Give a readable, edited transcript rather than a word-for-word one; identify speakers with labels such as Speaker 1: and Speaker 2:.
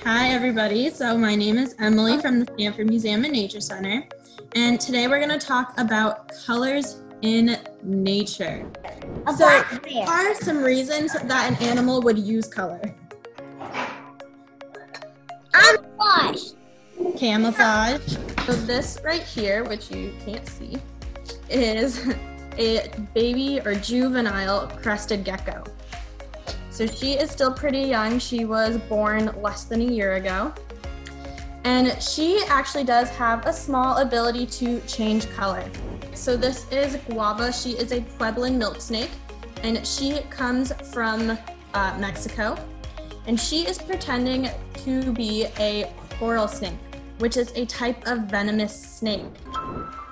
Speaker 1: Hi everybody, so my name is Emily from the Stamford Museum and Nature Center, and today we're going to talk about colors in nature. So what are some reasons that an animal would use color?
Speaker 2: Camouflage.
Speaker 1: Camouflage. So this right here, which you can't see, is a baby or juvenile crested gecko. So she is still pretty young. She was born less than a year ago. And she actually does have a small ability to change color. So this is Guava. She is a Pueblan milk snake, and she comes from Mexico. And she is pretending to be a coral snake, which is a type of venomous snake.